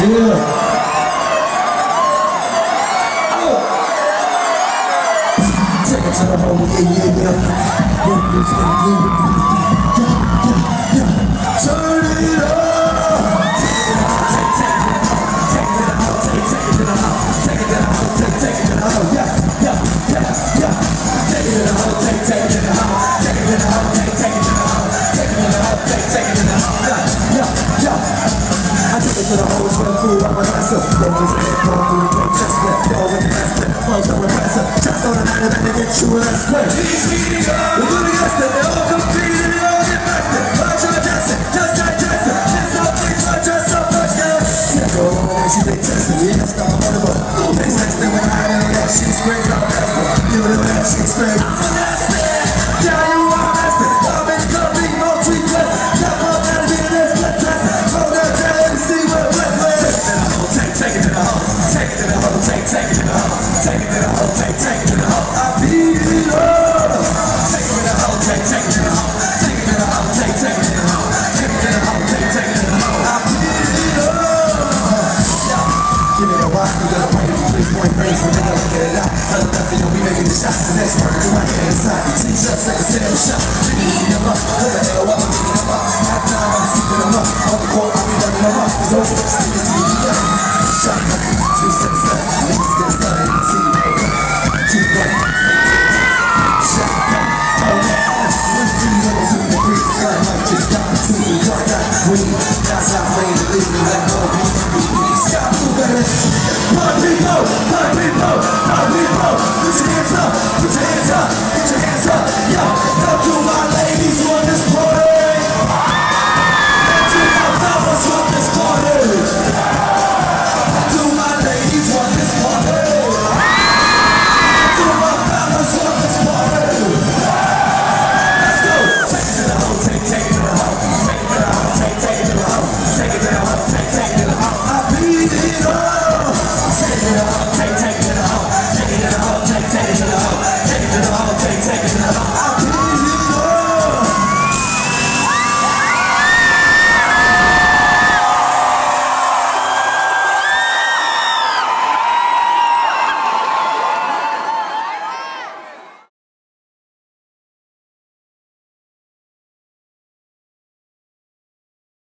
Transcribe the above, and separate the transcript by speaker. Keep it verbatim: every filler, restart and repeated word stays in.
Speaker 1: Take it to the hole, yeah, yeah, yeah. Yeah, yeah, yeah, yeah. Turn it up. Take, take, take it to the hole, take, take it to the hole, take it to the hole, take, take it to the hole, yeah, yeah, yeah, yeah. Take it to the hole, take, take it to the hole, take it to the hole, take, take it to the hole, take it to the hole, take, take it to the hole, yeah, yeah, yeah. I take it to the hole, sweat food, I'm a hustler. Don't just let it go through the chest, let go with the best friend. Flow so impressive, just on the night and then get you a last play. We're doing this, they all compete and they all get busted. Watch your Jackson, just digest it. It's all things, watch your so much now. Yeah, go on and she been testing, we just start on the boat. Things next thing when I know that she screams, I'm nasty. You know that she screams, I'm nasty. Yeah, you are nasty. I'm in company, multi-blessed. Step up and be this fantastic. Go down there and see what we're playing. Take it to the hole, take, take it to the hole, take, take it to the hole, take it to the hole, take, take it to the hole. I beat it up. Take it to the hole, take, take it to the hole, take it to the hole, take, take it to the hole, take it to the hole, take, take it to the hole. I beat it up. Give it a watch, we got a point of three-point range, we're gonna get it out. Other nothing, we making the shots, the next part is right here inside. She just like a sales shot.